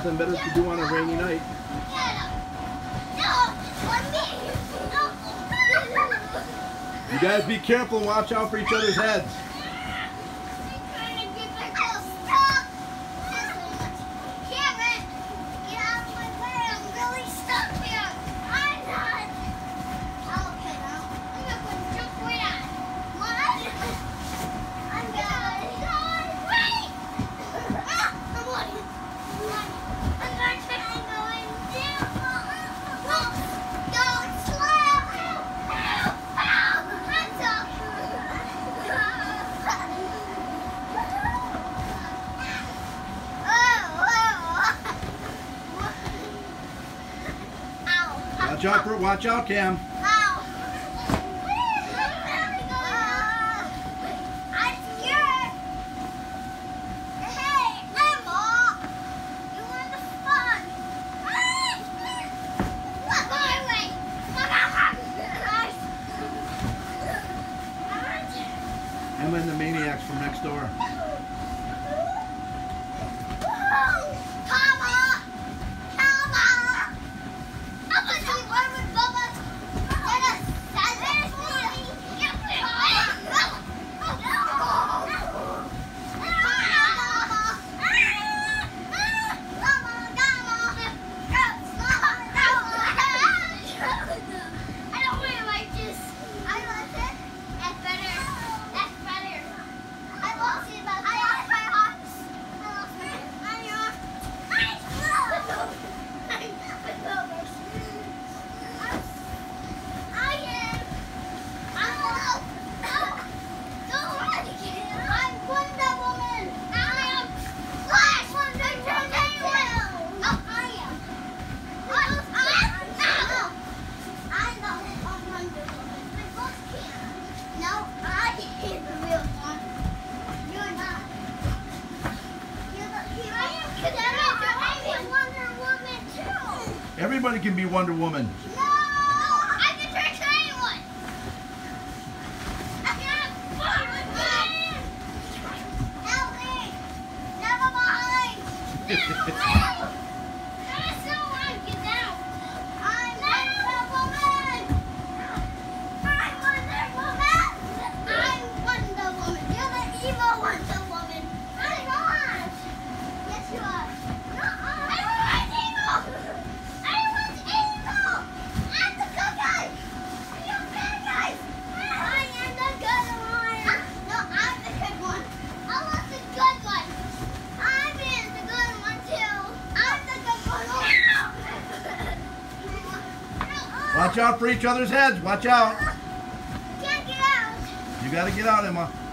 something better to do on a rainy night. You guys be careful and watch out for each other's heads. Watch out, Cam. Ow. I'm scared. Hey, Emma. You want the fun? My way. Emma and the Maniacs from next door. Everybody can be Wonder Woman. No! I can turn to anyone! I can have fun with me! Help me! Never mind! No! I still want to get down! I'm Wonder Woman! I'm Wonder Woman! I'm Wonder Woman! You're the evil Wonder Woman! I'm not! Yes, you are! No, I'm evil! Watch out for each other's heads. Watch out. Can't get out. You got to get out, Emma.